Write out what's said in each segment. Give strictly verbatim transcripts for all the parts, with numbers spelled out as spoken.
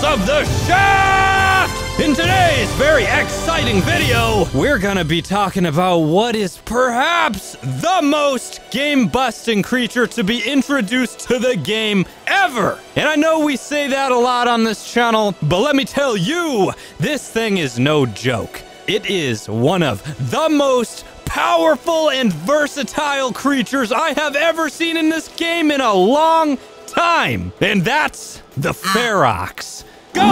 of the Shaft! In today's very exciting video, we're gonna be talking about what is perhaps the most game-busting creature to be introduced to the game ever. And I know we say that a lot on this channel, but let me tell you, this thing is no joke. It is one of the most powerful and versatile creatures I have ever seen in this game in a long time. And that's the Ferox.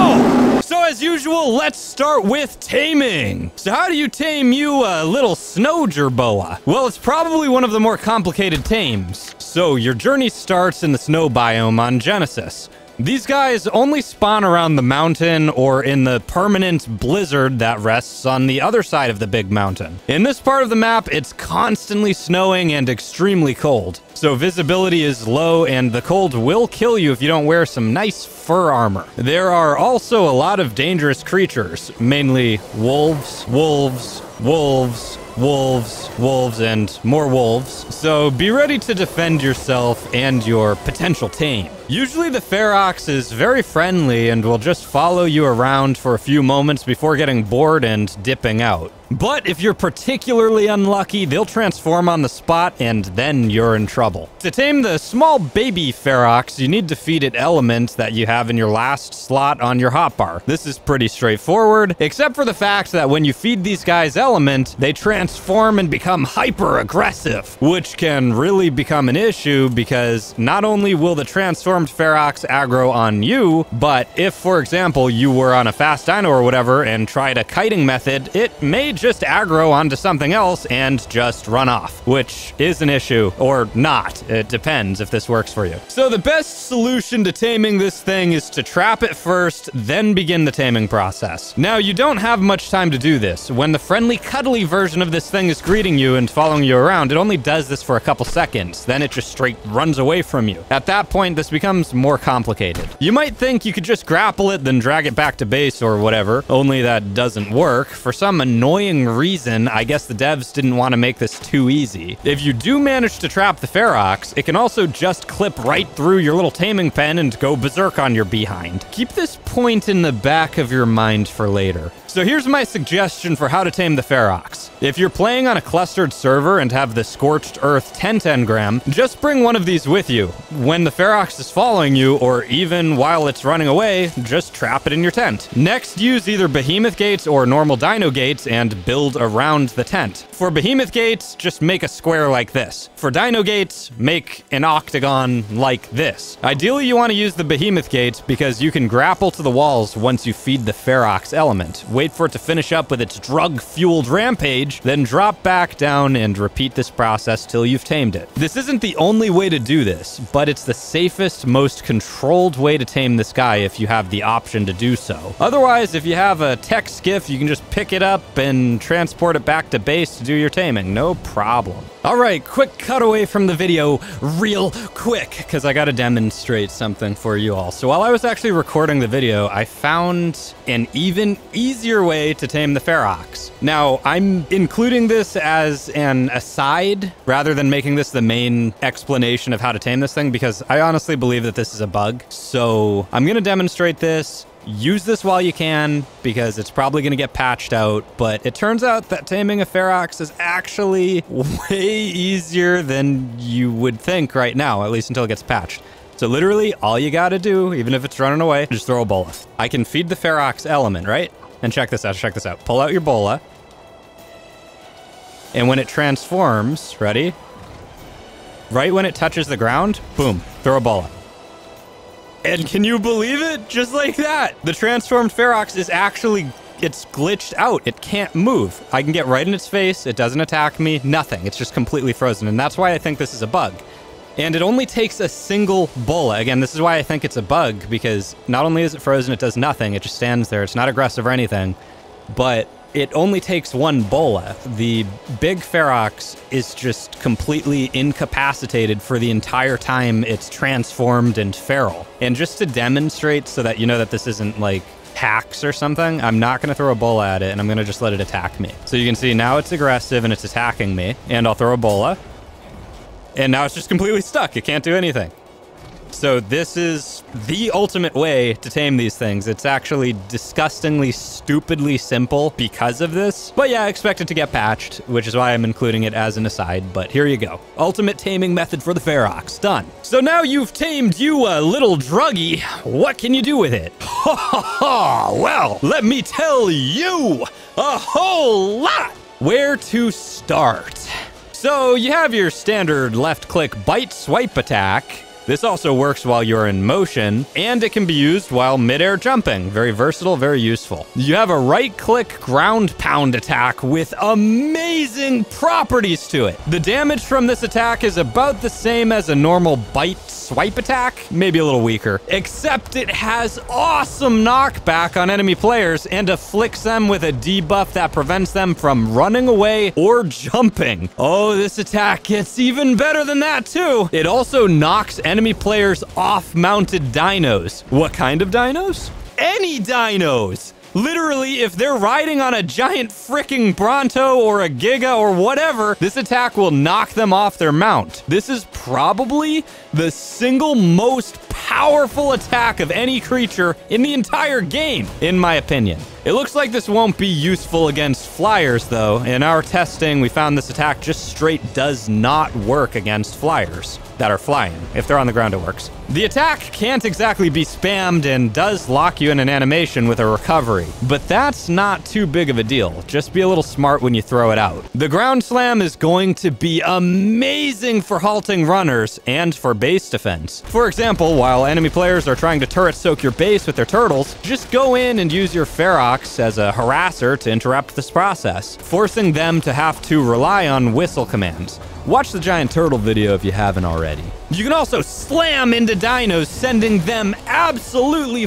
Go! So as usual, let's start with taming. So how do you tame you a little snow jerboa? Well, it's probably one of the more complicated tames. So your journey starts in the snow biome on Genesis. These guys only spawn around the mountain or in the permanent blizzard that rests on the other side of the big mountain. In this part of the map, it's constantly snowing and extremely cold. So visibility is low and the cold will kill you if you don't wear some nice fur armor. There are also a lot of dangerous creatures, mainly wolves, wolves, wolves, wolves, wolves, and more wolves. So be ready to defend yourself and your potential tame. Usually the Ferox is very friendly and will just follow you around for a few moments before getting bored and dipping out. But if you're particularly unlucky, they'll transform on the spot and then you're in trouble. To tame the small baby Ferox, you need to feed it elements that you have in your last slot on your hotbar. This is pretty straightforward, except for the fact that when you feed these guys element, they transform and become hyper aggressive, which can really become an issue because not only will the transformed Ferox aggro on you, but if, for example, you were on a fast dino or whatever and tried a kiting method, it may just aggro onto something else and just run off, which is an issue, or not. It depends if this works for you. So the best solution to taming this thing is to trap it first, then begin the taming process. Now, you don't have much time to do this. When the friendly, cuddly version of this thing is greeting you and following you around, it only does this for a couple seconds. Then it just straight runs away from you. At that point, this becomes more complicated. You might think you could just grapple it, then drag it back to base or whatever, only that doesn't work. For some annoying reason, I guess the devs didn't want to make this too easy. If you do manage to trap the Ferox, it can also just clip right through your little taming pen and go berserk on your behind. Keep this point in the back of your mind for later. So here's my suggestion for how to tame the Ferox. If you're playing on a clustered server and have the Scorched Earth ten engram, just bring one of these with you. When the Ferox is following you, or even while it's running away, just trap it in your tent. Next, use either Behemoth Gates or normal Dino Gates and build around the tent. For Behemoth Gates, just make a square like this. For Dino Gates, make an octagon like this. Ideally, you want to use the Behemoth Gates because you can grapple to the walls once you feed the Ferox element. Wait for it to finish up with its drug-fueled rampage, then drop back down and repeat this process till you've tamed it. This isn't the only way to do this, but it's the safest, most controlled way to tame this guy if you have the option to do so. Otherwise, if you have a tech skiff, you can just pick it up and transport it back to base to do your taming. No problem. All right, quick cutaway from the video real quick, because I got to demonstrate something for you all. So while I was actually recording the video, I found an even easier way to tame the Ferox. Now, I'm including this as an aside rather than making this the main explanation of how to tame this thing, because I honestly believe that this is a bug. So I'm going to demonstrate this. Use this while you can, because it's probably going to get patched out, but it turns out that taming a Ferox is actually way easier than you would think right now, at least until it gets patched. So literally, all you gotta do, even if it's running away, just throw a bola. I can feed the Ferox element, right? And check this out, check this out. Pull out your bola. And when it transforms, ready? Right when it touches the ground, boom, throw a bola. And can you believe it? Just like that. The transformed Ferox is actually, it's glitched out. It can't move. I can get right in its face. It doesn't attack me. Nothing. It's just completely frozen. And that's why I think this is a bug. And it only takes a single bola. Again, this is why I think it's a bug, because not only is it frozen, it does nothing. It just stands there. It's not aggressive or anything. But it only takes one bola. The big Ferox is just completely incapacitated for the entire time it's transformed and feral. And just to demonstrate so that you know that this isn't like hacks or something, I'm not going to throw a bola at it, and I'm going to just let it attack me. So you can see now it's aggressive and it's attacking me, and I'll throw a bola. And now it's just completely stuck. It can't do anything. So this is the ultimate way to tame these things. It's actually disgustingly, stupidly simple because of this. But yeah, I expect it to get patched, which is why I'm including it as an aside. But here you go. Ultimate taming method for the Ferox. Done. So now you've tamed you a little druggie. What can you do with it? Ha ha ha! Well, let me tell you a whole lot. Where to start? So you have your standard left-click bite swipe attack. This also works while you're in motion, and it can be used while midair jumping. Very versatile, very useful. You have a right-click ground pound attack with amazing properties to it. The damage from this attack is about the same as a normal bite swipe attack, maybe a little weaker, except it has awesome knockback on enemy players and afflicts them with a debuff that prevents them from running away or jumping. Oh, this attack gets even better than that too. It also knocks enemy players off mounted dinos. What kind of dinos? Any dinos! Literally, if they're riding on a giant fricking Bronto or a Giga or whatever, this attack will knock them off their mount. This is probably the single most powerful attack of any creature in the entire game, in my opinion. It looks like this won't be useful against flyers, though. In our testing, we found this attack just straight does not work against flyers that are flying. If they're on the ground, it works. The attack can't exactly be spammed and does lock you in an animation with a recovery, but that's not too big of a deal. Just be a little smart when you throw it out. The ground slam is going to be amazing for halting runners and for base defense. For example, while enemy players are trying to turret soak your base with their turtles, just go in and use your Ferox as a harasser to interrupt this process, forcing them to have to rely on whistle commands. Watch the giant turtle video if you haven't already. You can also slam into dinos, sending them absolutely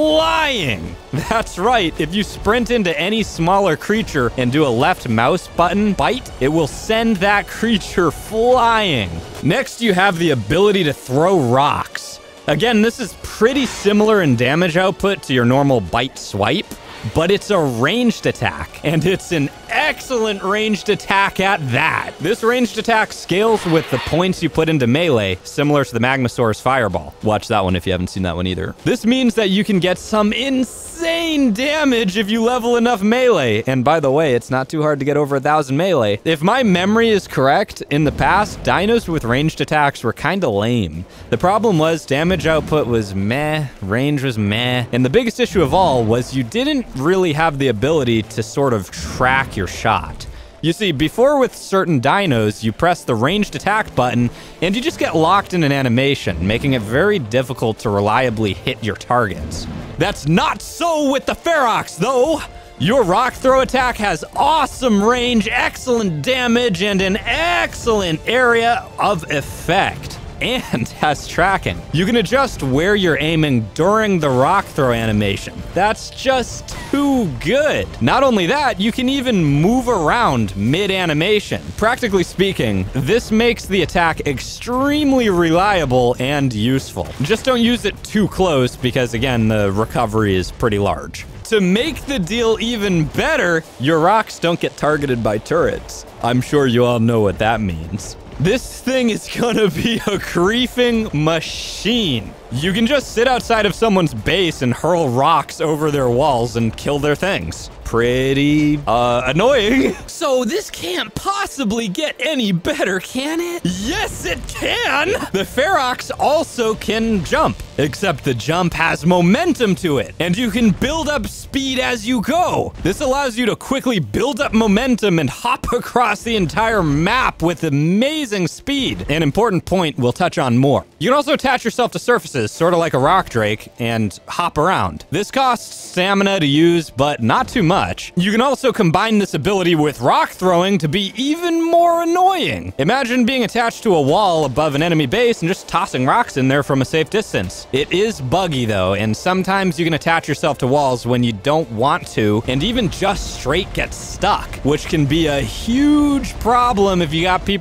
flying. That's right, if you sprint into any smaller creature and do a left mouse button bite, it will send that creature flying. Next, you have the ability to throw rocks. Again, this is pretty similar in damage output to your normal bite swipe, but it's a ranged attack, and it's an excellent ranged attack at that. This ranged attack scales with the points you put into melee, similar to the Magmasaur's Fireball. Watch that one if you haven't seen that one either. This means that you can get some insane damage if you level enough melee. And by the way, it's not too hard to get over a thousand melee. If my memory is correct, in the past, dinos with ranged attacks were kind of lame. The problem was damage output was meh, range was meh, and the biggest issue of all was you didn't really have the ability to sort of track your shot. You see, before with certain dinos, you press the ranged attack button and you just get locked in an animation, making it very difficult to reliably hit your targets. That's not so with the Ferox, though. Your rock throw attack has awesome range, excellent damage, and an excellent area of effect. And has tracking. You can adjust where you're aiming during the rock throw animation. That's just too good. Not only that, you can even move around mid-animation. Practically speaking, this makes the attack extremely reliable and useful. Just don't use it too close because, again, the recovery is pretty large. To make the deal even better, your rocks don't get targeted by turrets. I'm sure you all know what that means. This thing is gonna be a griefing machine. You can just sit outside of someone's base and hurl rocks over their walls and kill their things. Pretty, uh, annoying. So this can't possibly get any better, can it? Yes, it can! The Ferox also can jump, except the jump has momentum to it, and you can build up speed as you go. This allows you to quickly build up momentum and hop across the entire map with amazing speed. An important point we'll touch on more. You can also attach yourself to surfaces, sort of like a rock drake, and hop around. This costs stamina to use, but not too much. You can also combine this ability with rock throwing to be even more annoying. Imagine being attached to a wall above an enemy base and just tossing rocks in there from a safe distance. It is buggy though, and sometimes you can attach yourself to walls when you don't want to, and even just straight get stuck, which can be a huge problem if you got people looking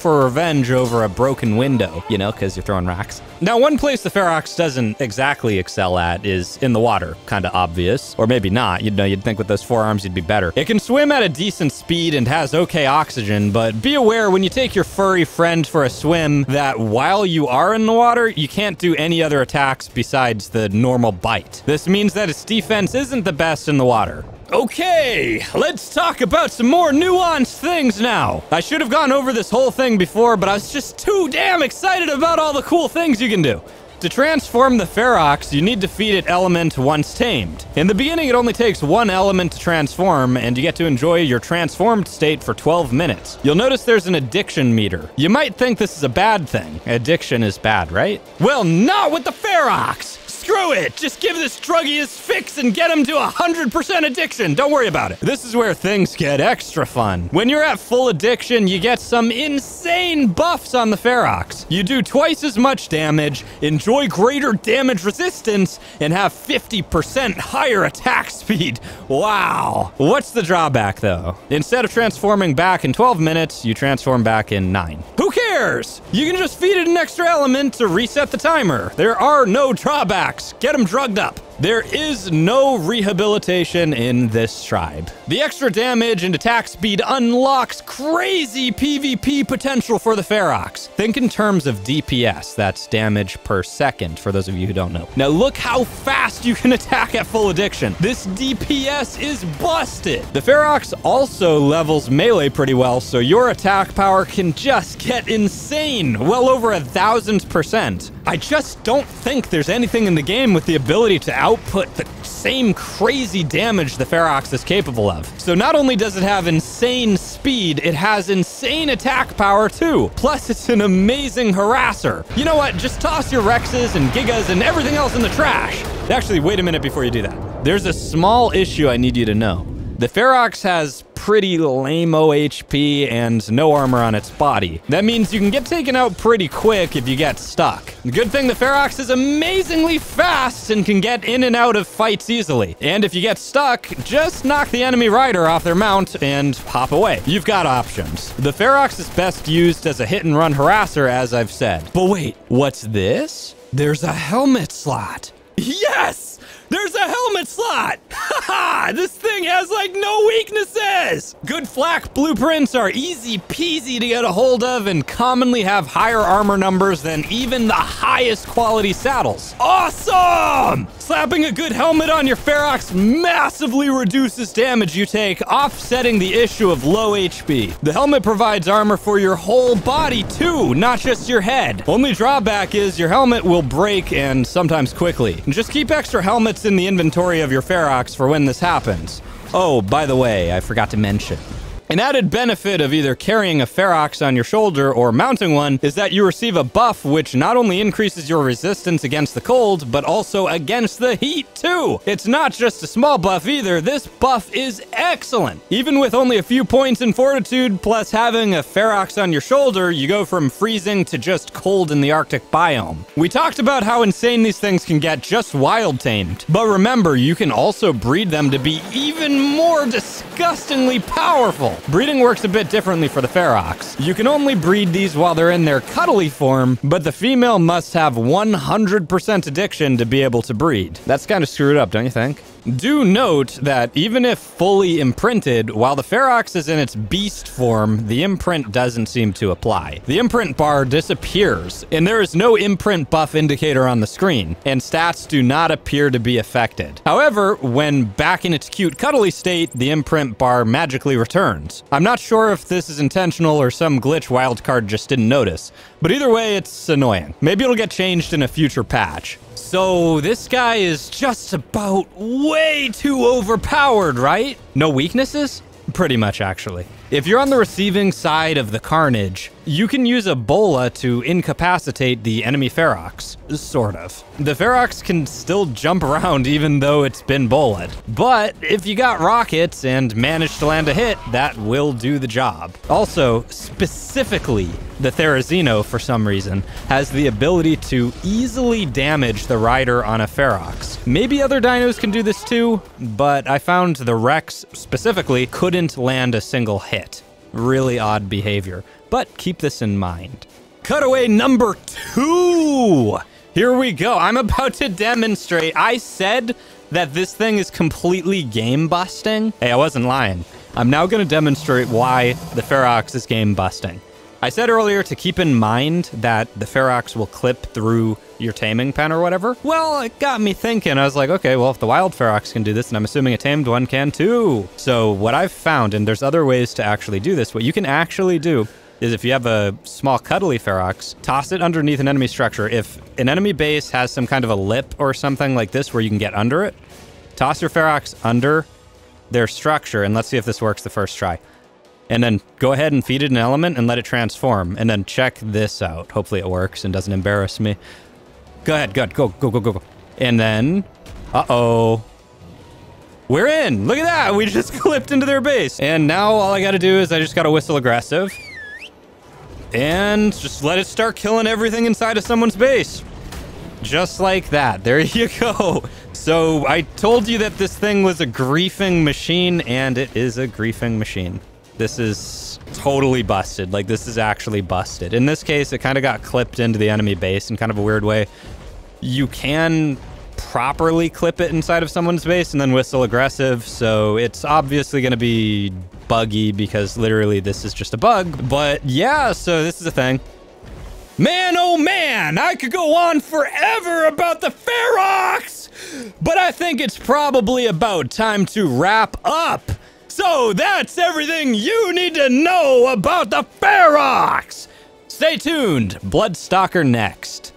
for revenge over a broken window, you know, because you're throwing rocks. Now, one place the Ferox doesn't exactly excel at is in the water. Kind of obvious. Or maybe not. You'd know, you'd think with those forearms you'd be better. It can swim at a decent speed and has okay oxygen, but be aware when you take your furry friend for a swim that while you are in the water, you can't do any other attacks besides the normal bite. This means that its defense isn't the best in the water. Okay, let's talk about some more nuanced things now. I should have gone over this whole thing before, but I was just too damn excited about all the cool things you can do. To transform the Ferox, you need to feed it element once tamed. In the beginning, it only takes one element to transform, and you get to enjoy your transformed state for twelve minutes. You'll notice there's an addiction meter. You might think this is a bad thing. Addiction is bad, right? Well, not with the Ferox! Screw it! Just give this druggie his fix and get him to one hundred percent addiction. Don't worry about it. This is where things get extra fun. When you're at full addiction, you get some insane buffs on the Ferox. You do twice as much damage, enjoy greater damage resistance, and have fifty percent higher attack speed. Wow. What's the drawback, though? Instead of transforming back in twelve minutes, you transform back in nine. Who cares? You can just feed it an extra element to reset the timer. There are no drawbacks. Get them drugged up. There is no rehabilitation in this tribe. The extra damage and attack speed unlocks crazy PvP potential for the Ferox. Think in terms of D P S, that's damage per second, for those of you who don't know. Now look how fast you can attack at full addiction. This D P S is busted. The Ferox also levels melee pretty well, so your attack power can just get insane, well over a thousand percent. I just don't think there's anything in the game with the ability to output the same crazy damage the Ferox is capable of. So not only does it have insane speed, it has insane attack power too. Plus, it's an amazing harasser. You know what? Just toss your Rexes and Gigas and everything else in the trash. Actually, wait a minute before you do that. There's a small issue I need you to know. The Ferox has pretty lame-o H P and no armor on its body. That means you can get taken out pretty quick if you get stuck. The good thing, the Ferox is amazingly fast and can get in and out of fights easily. And if you get stuck, just knock the enemy rider off their mount and hop away. You've got options. The Ferox is best used as a hit-and-run harasser, as I've said. But wait, what's this? There's a helmet slot. Yes! There's a helmet slot! Haha! This thing has like no weaknesses! Good flak blueprints are easy peasy to get a hold of and commonly have higher armor numbers than even the highest quality saddles. Awesome! Slapping a good helmet on your Ferox massively reduces damage you take, offsetting the issue of low H P. The helmet provides armor for your whole body too, not just your head. Only drawback is your helmet will break and sometimes quickly. Just keep extra helmets in the inventory of your Ferox for when this happens. Oh, by the way, I forgot to mention. An added benefit of either carrying a Ferox on your shoulder or mounting one is that you receive a buff which not only increases your resistance against the cold, but also against the heat too. It's not just a small buff either, this buff is excellent. Even with only a few points in fortitude, plus having a Ferox on your shoulder, you go from freezing to just cold in the Arctic biome. We talked about how insane these things can get just wild tamed, but remember, you can also breed them to be even more disgustingly powerful. Breeding works a bit differently for the Ferox. You can only breed these while they're in their cuddly form, but the female must have one hundred percent addiction to be able to breed. That's kind of screwed up, don't you think? Do note that even if fully imprinted, while the Ferox is in its beast form, the imprint doesn't seem to apply. The imprint bar disappears, and there is no imprint buff indicator on the screen, and stats do not appear to be affected. However, when back in its cute cuddly state, the imprint bar magically returns. I'm not sure if this is intentional or some glitch Wildcard just didn't notice, but either way, it's annoying. Maybe it'll get changed in a future patch. So this guy is just about way too overpowered, right? No weaknesses? Pretty much, actually. If you're on the receiving side of the carnage, you can use a bola to incapacitate the enemy Ferox. Sort of. The Ferox can still jump around even though it's been bola'd. But if you got rockets and manage to land a hit, that will do the job. Also, specifically, the Therizino, for some reason, has the ability to easily damage the rider on a Ferox. Maybe other dinos can do this too, but I found the Rex, specifically, couldn't land a single hit. Really odd behavior. but keep this in mind. Cutaway number two. Here we go. I'm about to demonstrate. I said that this thing is completely game busting. Hey, I wasn't lying. I'm now going to demonstrate why the Ferox is game busting. I said earlier to keep in mind that the Ferox will clip through your taming pen or whatever. Well, it got me thinking. I was like, okay, well, if the wild Ferox can do this, and I'm assuming a tamed one can too. So what I've found, and there's other ways to actually do this, what you can actually do is if you have a small cuddly Ferox, toss it underneath an enemy structure. If an enemy base has some kind of a lip or something like this where you can get under it, toss your Ferox under their structure, and let's see if this works the first try. And then go ahead and feed it an element and let it transform. And then check this out. Hopefully it works and doesn't embarrass me. Go ahead, good, go, go, go, go, go. And then, uh-oh. We're in, look at that. We just clipped into their base. And now all I gotta do is I just gotta whistle aggressive. And just let it start killing everything inside of someone's base. Just like that, there you go. So I told you that this thing was a griefing machine, and it is a griefing machine. This is totally busted. Like, this is actually busted. In this case, it kind of got clipped into the enemy base in kind of a weird way. You can properly clip it inside of someone's base and then whistle aggressive, so it's obviously going to be buggy because literally this is just a bug. But yeah, so this is a thing. Man, oh man, I could go on forever about the Ferox, but I think it's probably about time to wrap up. So that's everything you need to know about the Ferox. Stay tuned, Bloodstalker next.